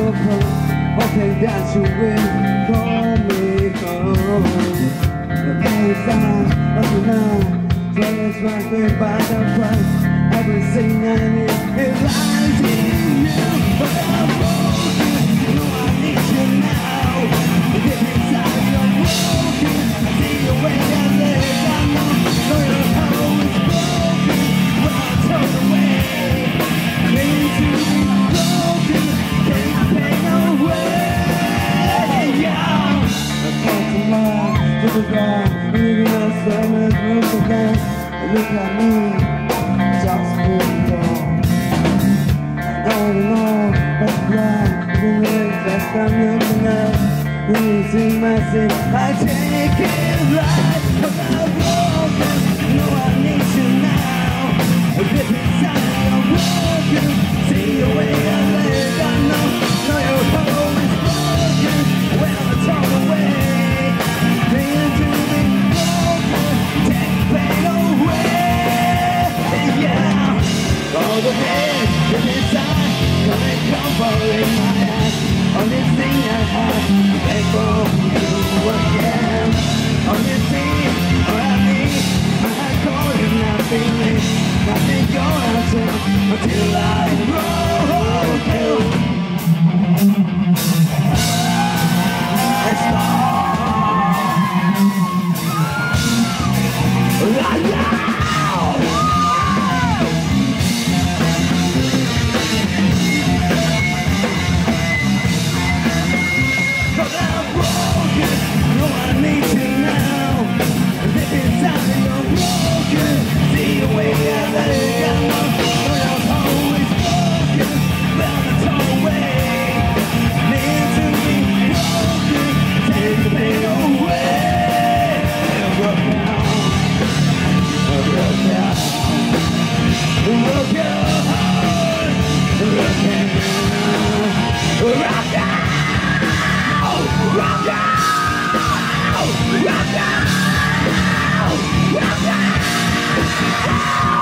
hoping that you will call me home. The days of the night, days right by the front. Everything I need is lying in you. But I'm broken, you know I need you now. Deep inside you're broken, I see the way I live. I know your heart is broken when I turn away. Need to be broken, take the pain away. Yeah, I come to life, to the ground, leaving us damaged, look again. Look at me, just moving on. I know that's blind, the legs that I'm looking at. Losing myself, I take it right. Cause I'm broken, know I need you now. Deep inside I'm broken, see the way I live. I know your home is broken when I turn away. Need to be broken, take the pain away. Yeah, all the pain deep inside, coming covering my eyes. Only thing I have, I beg for you again. Only thing I need, I call you nothing. Nothing gonna do until I roll you. Let's go. Rock out!